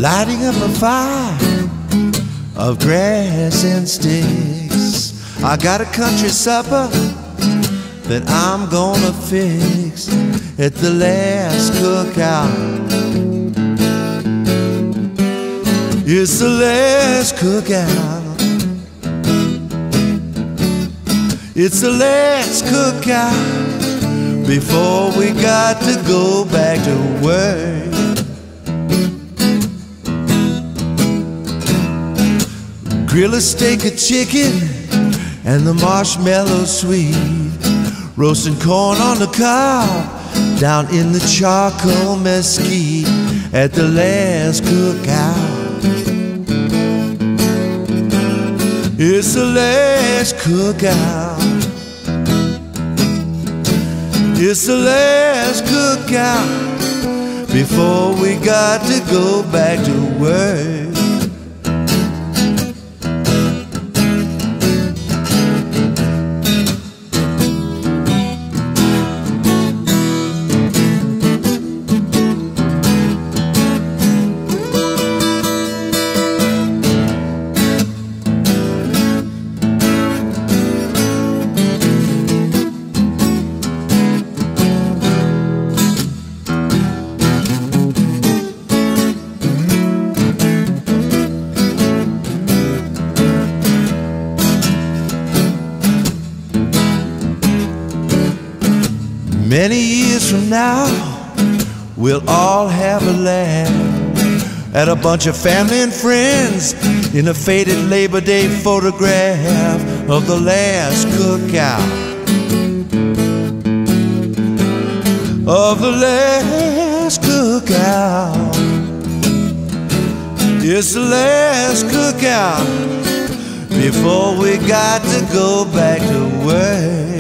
lighting up a fire of grass and sticks. I got a country supper that I'm gonna fix at the last cookout. It's the last cookout. It's the last cookout before we got to go back to work. Grill a steak of chicken and the marshmallow sweet. Roasting corn on the cob down in the charcoal mesquite at the last cookout. It's the last cookout. It's the last cookout before we got to go back to work. Many years from now, we'll all have a laugh at a bunch of family and friends in a faded Labor Day photograph of the last cookout. Of the last cookout. It's the last cookout before we got to go back to work.